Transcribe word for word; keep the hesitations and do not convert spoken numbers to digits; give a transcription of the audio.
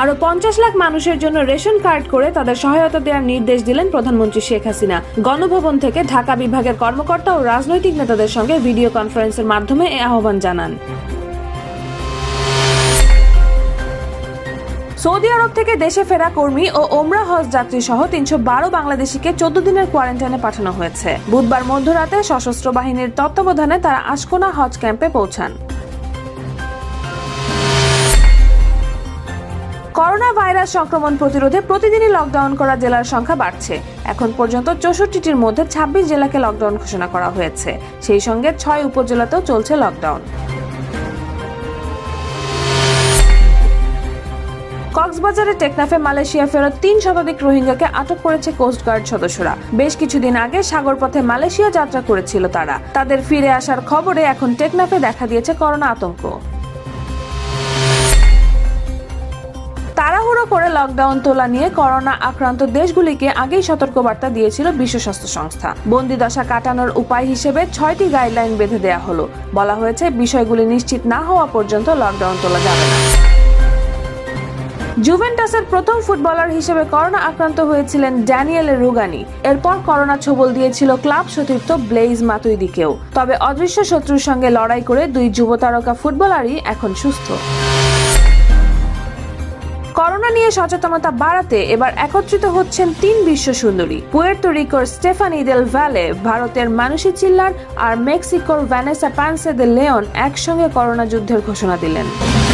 আরো পঞ্চাশ লাখ মানুষের জন্য রেশন কার্ড করে তাদের সহায়তা দেওয়ার নির্দেশ দিলেন প্রধানমন্ত্রী শেখ হাসিনা। গণভবন থেকে ঢাকা বিভাগের কর্মকর্তা ও রাজনৈতিক নেতাদের সঙ্গে ভিডিও কনফারেন্সের মাধ্যমে এ আহ্বান জানান। সৌদি আরব থেকে দেশে ফেরা কর্মী ও ওমরা হজ যাত্রী সহ তিনশো বারো বাংলাদেশিকে চোদ্দ দিনের কোয়ারেন্টাইনে পাঠানো হয়েছে। বুধবার মধ্যরাতে সশস্ত্র বাহিনীর তত্ত্বাবধানে তারা আশকোনা হজ ক্যাম্পে পৌঁছান। করোনা ভাইরাস সংক্রমণ প্রতিরোধে প্রতিদিনই লকডাউন করা জেলার সংখ্যা বাড়ছে। এখন পর্যন্ত চৌষট্টিটির মধ্যে ছাব্বিশ জেলাকে লকডাউন ঘোষণা করা হয়েছে। সেই সঙ্গে ছয় উপজেলাতেও চলছে লকডাউন। কক্সবাজারে টেকনাফে মালয়েশিয়া ফেরত তিন শতাধিক রোহিঙ্গাকে আটক করেছে কোস্টগার্ড সদস্যরা। বেশ কিছুদিন আগে সাগরপথে মালয়েশিয়া যাত্রা করেছিল তারা। তাদের ফিরে আসার খবরে এখন টেকনাফে দেখা দিয়েছে করোনা আতঙ্ক। তাড়াহুড়ো করে লকডাউন তোলা নিয়ে করোনা আক্রান্ত দেশগুলিকে আগেই সতর্কবার্তা দিয়েছিল বিশ্ব স্বাস্থ্য সংস্থা। বন্দি দশা কাটানোর উপায় হিসেবে ছয়টি গাইডলাইন বেঁধে দেওয়া হলো। বলা হয়েছে বিষয়গুলি নিশ্চিত না হওয়া পর্যন্ত লকডাউন তোলা যাবে না। জুভেন্টাসের প্রথম ফুটবলার হিসেবে করোনা আক্রান্ত হয়েছিলেন ড্যানিয়েল রুগানি। এরপর করোনা ছবল দিয়েছিল ক্লাব সতীর্থ ব্লেইজ মাতুইদিকেও। তবে অদৃশ্য শত্রুর সঙ্গে লড়াই করে দুই যুব তারকা ফুটবলারই এখন সুস্থ। করোনা নিয়ে সচেতনতা বাড়াতে এবার একত্রিত হচ্ছেন তিন বিশ্ব সুন্দরী। পুয়ের্তো রিকোর স্টেফানি দেল ভ্যালে, ভারতের মানুষী চিল্লার আর মেক্সিকোর ভ্যানেসা পান্সে দে লেওন একসঙ্গে করোনা যুদ্ধের ঘোষণা দিলেন।